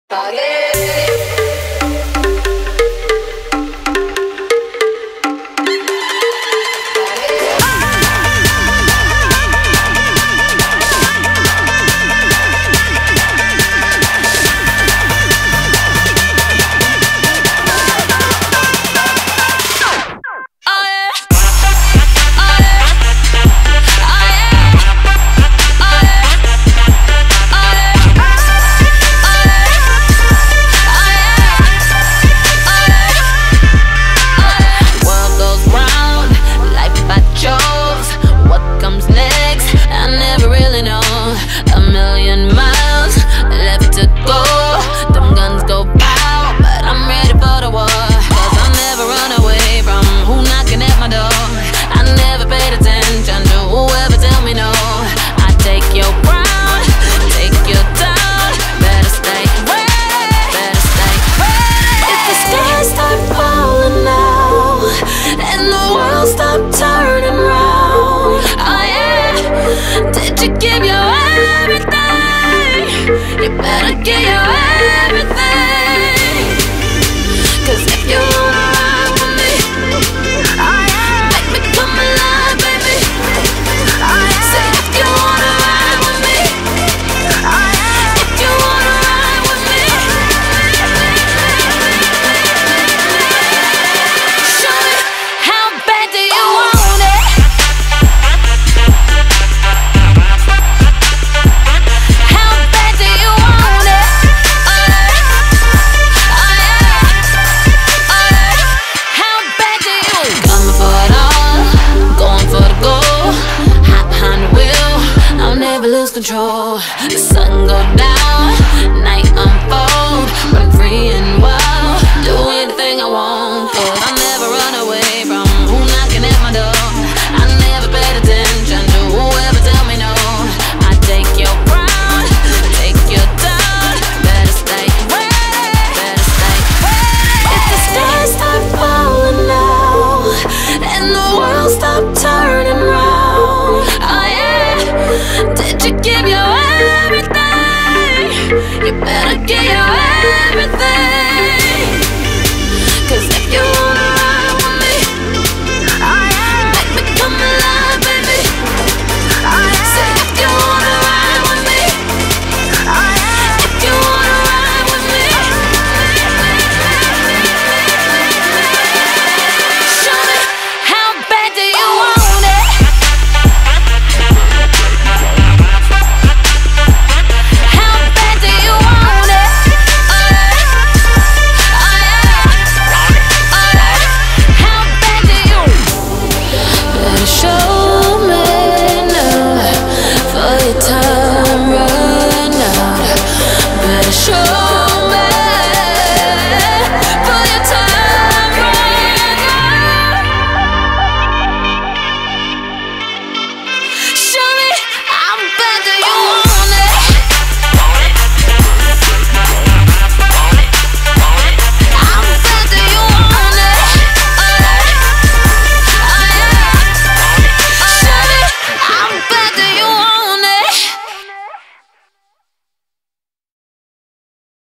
Control. The sun go down, night unfold, run free and wild, do anything I want, 'cause I never run away from who knocking at my door. I never paid attention to whoever tell me no. I take your crown, take your down, better stay ready, better stay ready. If the stars start falling now and the world stop turning round, oh yeah, did you give your everything? You better give your